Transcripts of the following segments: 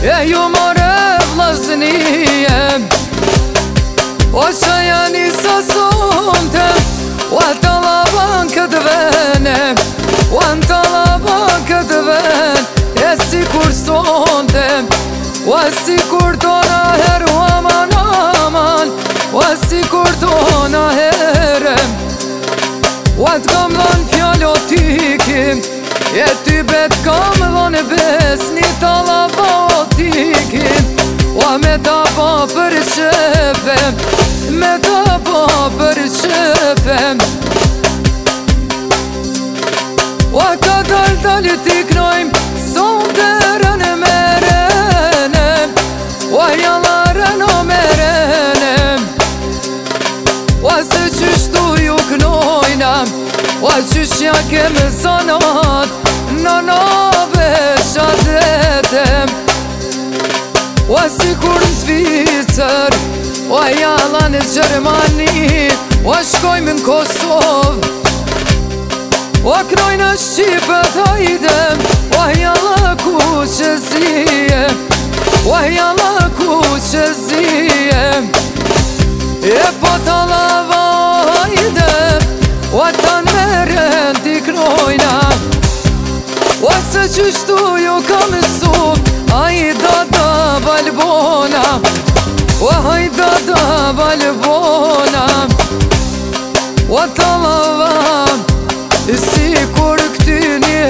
e ju more vllaznijem o që janë i sasonte o të lavan këtë vene o të lavan këtë ven e si kur sonte o si kur tona her o aman aman o si kur tona herë o të kam dhën fjallë o tykim e ty bet kam dhën bes një të lava o tykim o me ta pa për shëfem me ta pa për shëfem o ka dal t'i knojmë son të rënë me rënem o jalla rënë o me rënem o se qështu ju knojna o qështja kemë zanat në nove shadetem o si kur në Zvicër o jalla në Gjermani o shkojmë në Kosovë o knojnë Shqipët hajdem o jalla ku që zijem o jalla ku që zijem e po të lava hajdem o të nërën t'i knojna o se qështu ju ka mësu hajda da balbona o hajda da balbona o të lava si kur këty një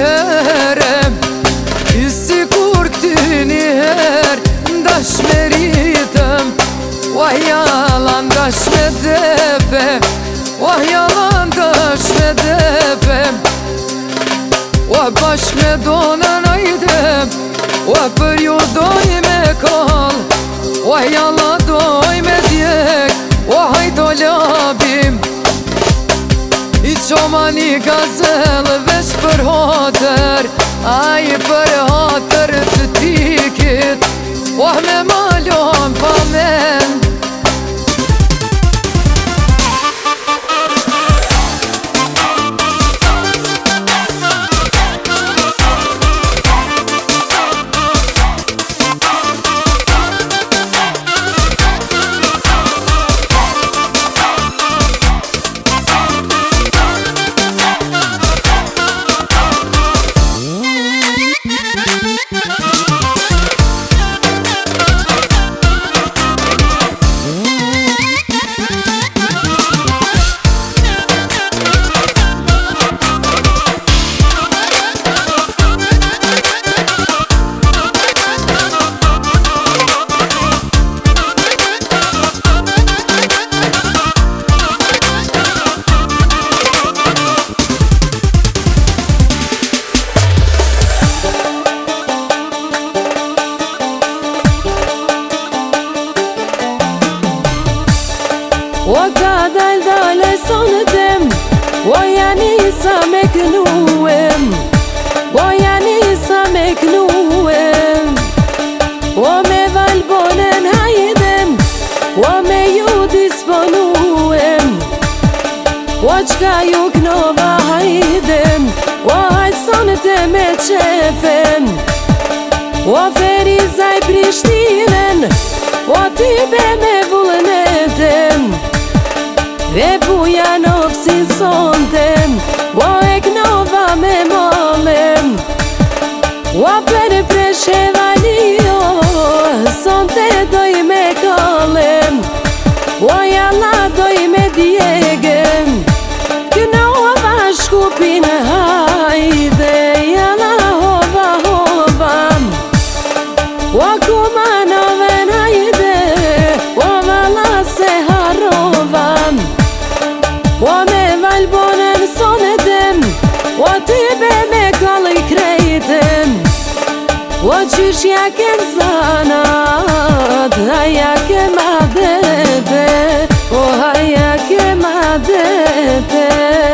herë si kur këty një herë ndash me ritëm o jalla ndash me defe o jalla ndash me defe o bashk me donën ajdem o për ju doj me kall o jalla doj me djek o hajdo labim i qoma një gazel vesh për hatër aj për hatër të tikit o me malon pa men o ka dal e sonëtem o janë isa me kënuem o janë isa me kënuem o me valbonen hajdem o me ju disponuem o qka ju knova hajdem o hajt sonëtem e qefen o Ferizaj Prishtinen o ty be me vullnetem e buja nofsin sontem o e knova me malem o për Preshevalijo sonte doj me kalem o jalla doj me djegem knova shkupin hajde jalla hova hovam o kumanoven hajde o vala se harovam o me valbonen sonëtem o ty be me kall i krejtem o qyshja kem zanat haja kem adete o haja kem adete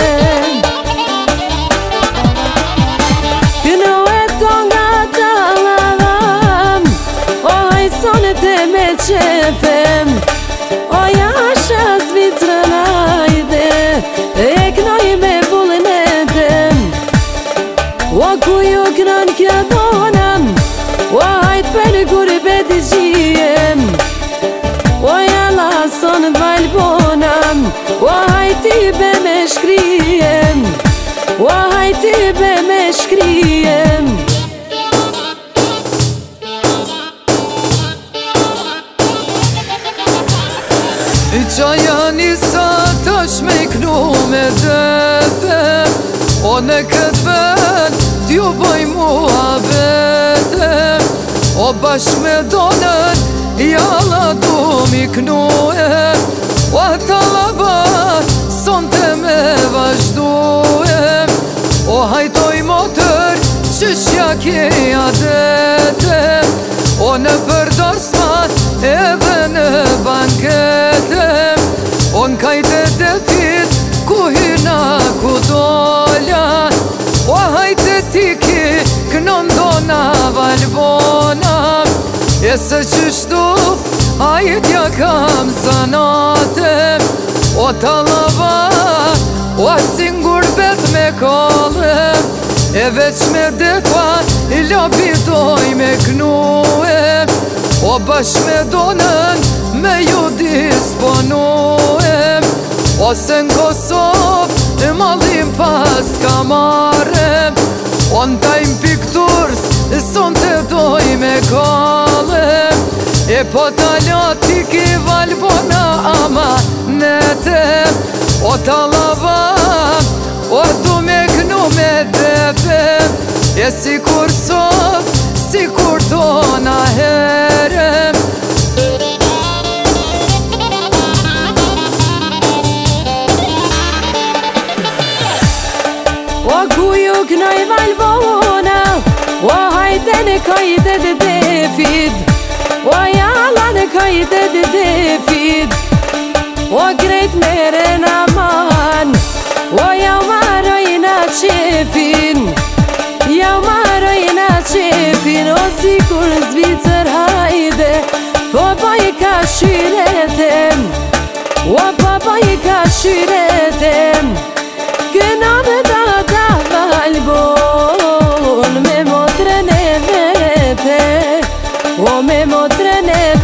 kënohet konga të lavam o haj sonëtem e qefem o jasha Zvicrën ajde e knoj me vullnetem o ku ju knan kjo donam o hajt për kur nisa tash me iknu me detem, o në këtë vend t'ju bëj mua vetem, o bashk me donën jalla du m'iknuem, o talabat sonte me vazhduem, o hajtoj motër qëshja kja detem, o në përdorsmat edhe në banketem, o n'kajte defit ku hyna ku dolla, o hajte tiki kënon dona valbona, e se qështu hajtja kam zanatem, o talava o asingur bet me kollem, e veç me dekva i lopi doj me knuem, o bash me donën me ju disponuem, ose në Kosovë në mallim pas kamarem, o në tajmë pikturs son të doj me kallem, e po talati ki valbona ama netem, o talavam, o du me knu me defem, e si kur sot, si kur tona herem. O ku ju knoj valbona, o hajde në kajte dhe defit, o jalla në kajte dhe defit, o grejt mere në man, o ja marojna qefin, ja marojna qefin, o si kur Zvicër hajde, po baj ka shyretem, o po baj ka shyretem, kënon da valbon me motrën e vete, o me motrën e